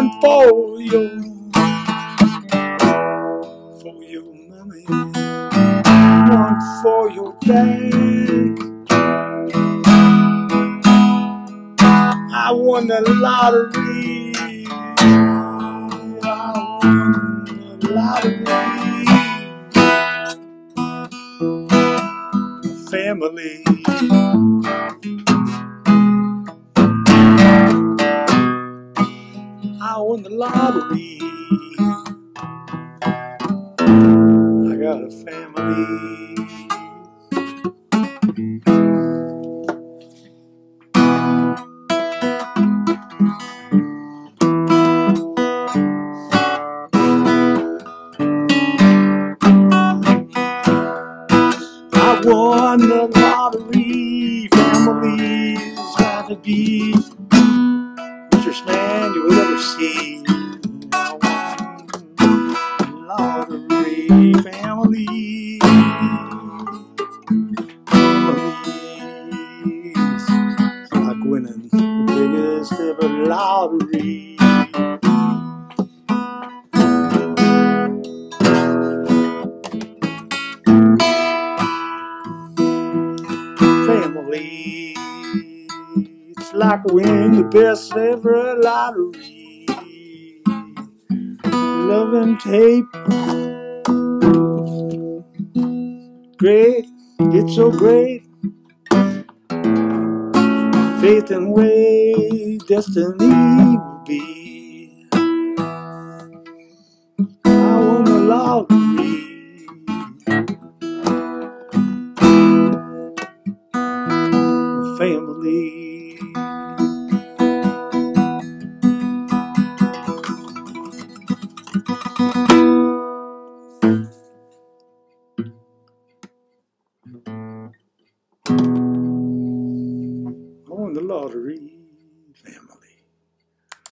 one for your mommy, one for your dad. I won the lottery. I won the lottery. Family. I won the lottery. I got a family. I won the lottery. Families gotta be the richest man you will ever see. I won the lottery. Family. Families. It's like winning the biggest ever lottery. Family, it's like winning the best ever lottery. Love and tape, great, it's so great. Faith and way, destiny will be. I won the lottery. Family. I won the lottery. Family.